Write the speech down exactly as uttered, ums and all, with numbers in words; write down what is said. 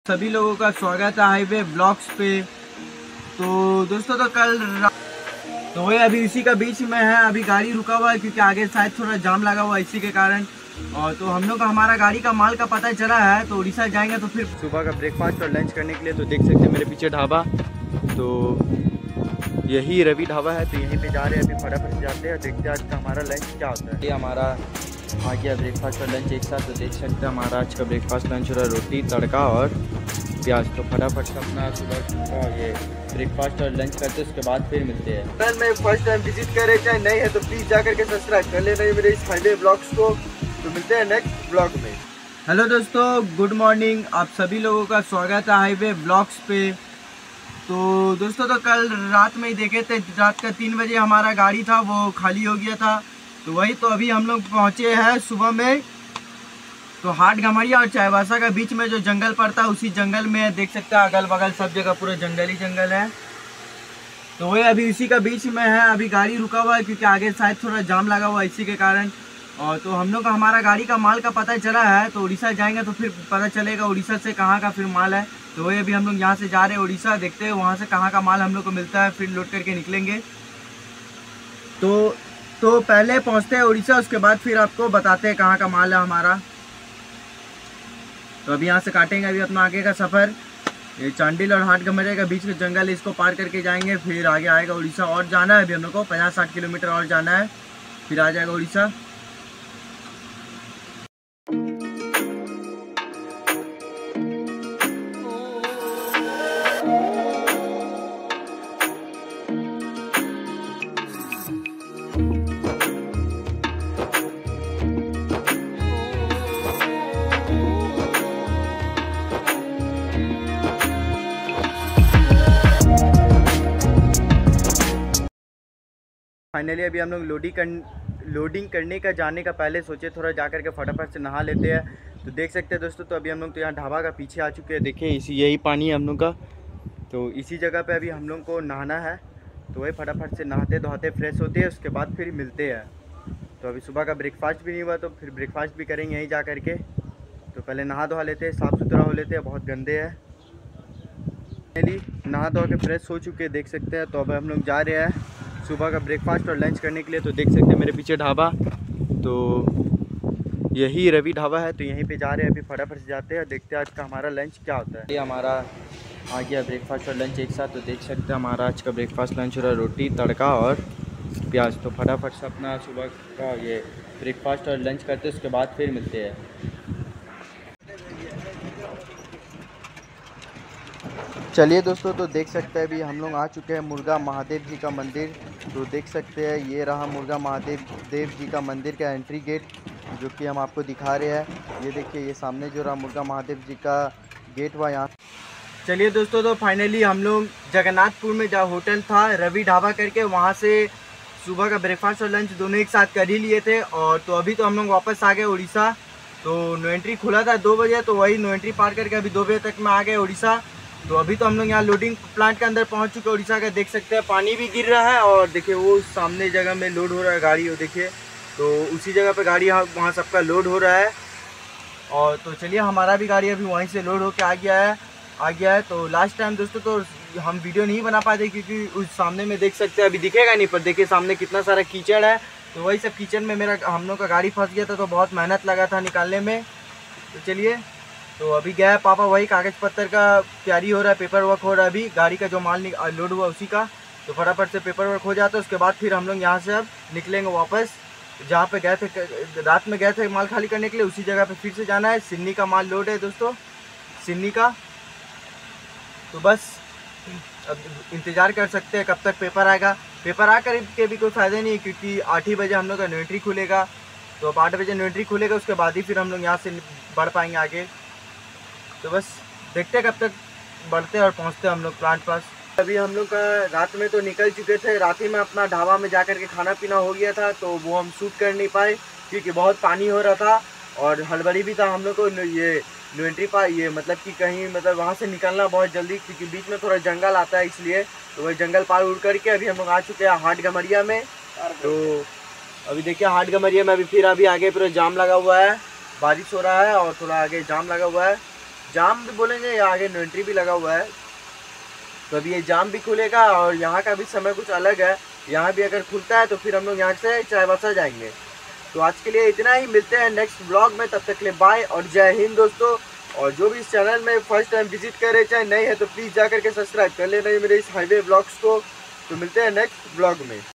सभी लोगों का स्वागत है हाईवे ब्लॉग्स पे। तो दोस्तों तो कल रा... तो वही अभी इसी का बीच में है, अभी गाड़ी रुका हुआ है क्योंकि आगे शायद थोड़ा जाम लगा हुआ है इसी के कारण। और तो हम लोग का हमारा गाड़ी का माल का पता चला है, तो उड़ीसा जाएंगे तो फिर सुबह का ब्रेकफास्ट और लंच करने के लिए। तो देख सकते हैं मेरे पीछे ढाबा, तो यही रवि ढाबा है। तो यहीं पे जा रहे हैं, अभी फटाफट से जाते हैं, देखते हैं आज का हमारा लंच क्या होता है। ये हमारा आ गया ब्रेकफास्ट और लंच एक साथ। तो देख सकते हैं हमारा आज का ब्रेकफास्ट लंच हो रहा है, रोटी तड़का और प्याज। तो फटाफट से अपना सुबह का ये ब्रेकफास्ट और लंच करते हैं, उसके बाद फिर मिलते हैं। अगर मैं फर्स्ट टाइम विजिट करे चाहे नहीं है तो प्लीज़ जा करके सब्सक्राइब कर लेना मेरे इस हाईवे ब्लॉग्स को। तो मिलते हैं नेक्स्ट ब्लॉग में। हेलो दोस्तों, गुड मॉर्निंग। आप सभी लोगों का स्वागत है हाईवे ब्लॉग्स पे। तो दोस्तों तो कल रात में ही देखे थे, रात का तीन बजे हमारा गाड़ी था वो खाली हो गया था। तो वही तो अभी हम लोग पहुँचे हैं सुबह में। तो हाट गमरिया और चाईबासा का बीच में जो जंगल पड़ता है उसी जंगल में देख सकते हैं, अगल बगल सब जगह पूरा जंगल ही जंगल है। तो वही अभी इसी का बीच में है, अभी गाड़ी रुका हुआ है क्योंकि आगे शायद थोड़ा जाम लगा हुआ है इसी के कारण। और तो हम लोग का हमारा गाड़ी का माल का पता चला है, तो उड़ीसा जाएंगे तो फिर पता चलेगा उड़ीसा से कहाँ का फिर माल है। तो वही अभी हम लोग यहाँ से जा रहे हैं उड़ीसा, देखते हैं वहाँ से कहाँ का माल हम लोग को मिलता है, फिर लोड करके निकलेंगे। तो तो पहले पहुँचते हैं उड़ीसा, उसके बाद फिर आपको बताते हैं कहाँ का माल है हमारा। तो अभी यहाँ से काटेंगे अभी अपना आगे का सफ़र। ये चांडिल और हाट गमरिया का बीच में जंगल, इसको पार करके जाएंगे, फिर आगे आएगा उड़ीसा। और जाना है अभी हम लोग को पचास साठ किलोमीटर और जाना है, फिर आ जाएगा उड़ीसा। फाइनली अभी हम लोग लोडिंग कर लोडिंग करने का जाने का पहले सोचे थोड़ा जा करके फटाफट से नहा लेते हैं। तो देख सकते हैं दोस्तों, तो अभी हम लोग तो यहाँ ढाबा का पीछे आ चुके हैं। देखिए इसी यही पानी है हम लोग का, तो इसी जगह पे अभी हम लोग को नहाना है। तो वही फटाफट से नहाते धोते फ्रेश होते हैं, उसके बाद फिर मिलते हैं। तो अभी सुबह का ब्रेकफास्ट भी नहीं हुआ, तो फिर ब्रेकफास्ट भी करेंगे यहीं जा करके। तो पहले नहा धोवा लेते हैं, साफ़ सुथरा हो लेते हैं, बहुत गंदे हैं। फाइनली नहा धो के फ्रेश हो चुके हैं, देख सकते हैं। तो अब हम लोग जा रहे हैं सुबह का ब्रेकफास्ट और लंच करने के लिए। तो देख सकते हैं मेरे पीछे ढाबा, तो यही रवि ढाबा है। तो यहीं पे जा रहे हैं, अभी फटाफट से जाते हैं, देखते हैं आज का हमारा लंच क्या होता है। ये हमारा आ गया ब्रेकफास्ट और लंच एक साथ। तो देख सकते हैं हमारा आज का ब्रेकफास्ट लंच हो रहा है, रोटी तड़का और प्याज। तो फटाफट से अपना सुबह का ये ब्रेकफास्ट और लंच करते हैं, उसके बाद फिर मिलते हैं। चलिए दोस्तों, तो देख सकते हैं अभी हम लोग आ चुके हैं मुर्गा महादेव जी का मंदिर। तो देख सकते हैं ये रहा मुर्गा महादेव देव जी का मंदिर का एंट्री गेट, जो कि हम आपको दिखा रहे हैं। ये देखिए ये सामने जो रहा मुर्गा महादेव जी का गेट हुआ यहाँ। चलिए दोस्तों, तो फाइनली हम लोग जगन्नाथपुर में जहाँ होटल था रवि ढाबा करके, वहाँ से सुबह का ब्रेकफास्ट और लंच दोनों एक साथ कर ही लिए थे। और तो अभी तो हम लोग वापस आ गए उड़ीसा। तो नो एंट्री खुला था दो बजे, तो वही नो एंट्री पार करके अभी दो बजे तक में आ गए उड़ीसा। तो अभी तो हम लोग यहाँ लोडिंग प्लांट के अंदर पहुँच चुके हैं उड़ीसा का। देख सकते हैं पानी भी गिर रहा है, और देखिए वो सामने जगह में लोड हो रहा है गाड़ी, वो देखिए। तो उसी जगह पे गाड़ी यहाँ वहाँ सबका लोड हो रहा है। और तो चलिए हमारा भी गाड़ी अभी वहीं से लोड होके आ गया है आ गया है तो लास्ट टाइम दोस्तों तो हम वीडियो नहीं बना पाते क्योंकि उस सामने में देख सकते हैं, अभी दिखेगा नहीं पर देखिए सामने कितना सारा कीचड़ है। तो वही सब कीचड़ में मेरा हम लोग का गाड़ी फंस गया था, तो बहुत मेहनत लगा था निकालने में। तो चलिए, तो अभी गया है पापा, वही कागज़ पत्तर का तैयारी हो रहा है, पेपर वर्क हो रहा है अभी, गाड़ी का जो माल लोड हुआ उसी का। तो फटाफट से पेपर वर्क हो जाता है, उसके बाद फिर हम लोग यहाँ से अब निकलेंगे वापस जहाँ पे गए थे, रात में गए थे माल खाली करने के लिए, उसी जगह पे फिर से जाना है। सिन्नी का माल लोड है दोस्तों, सिन्नी का। तो बस अब इंतज़ार कर सकते हैं कब तक पेपर आएगा। पेपर आ कर के भी कोई फ़ायदा नहीं है क्योंकि आठ ही बजे हम लोग का एंट्री खुलेगा। तो अब आठ बजे एंट्री खुलेगा, उसके बाद ही फिर हम लोग यहाँ से बढ़ पाएंगे आगे। तो बस देखते हैं कब तक बढ़ते और पहुँचते हम लोग प्लांट पास। अभी हम लोग का रात में तो निकल चुके थे, रात ही में अपना ढाबा में जा कर के खाना पीना हो गया था, तो वो हम शूट कर नहीं पाए क्योंकि बहुत पानी हो रहा था और हड़बड़ी भी था हम लोग को। ये नो एंट्री पा ये मतलब कि कहीं मतलब वहाँ से निकलना बहुत जल्दी, क्योंकि बीच में थोड़ा जंगल आता है इसलिए। तो वही जंगल पार उड़ करके अभी हम लोग आ चुके हैं हाट गमरिया में। तो अभी देखिए हाट गमरिया में अभी फिर अभी आगे पूरा जाम लगा हुआ है, बारिश हो रहा है और थोड़ा आगे जाम लगा हुआ है। जाम भी बोलेंगे, या आगे नो एंट्री भी लगा हुआ है। तो अभी ये जाम भी खुलेगा और यहाँ का भी समय कुछ अलग है। यहाँ भी अगर खुलता है तो फिर हम लोग यहाँ से चाईबासा जाएंगे। तो आज के लिए इतना ही, मिलते हैं नेक्स्ट ब्लॉग में, तब तक के लिए बाय और जय हिंद दोस्तों। और जो भी इस चैनल में फर्स्ट टाइम विजिट कर रहे चाहे नए हैं तो प्लीज़ जा करके सब्सक्राइब कर लेना मेरे इस हाईवे ब्लॉग्स को। तो मिलते हैं नेक्स्ट ब्लॉग में।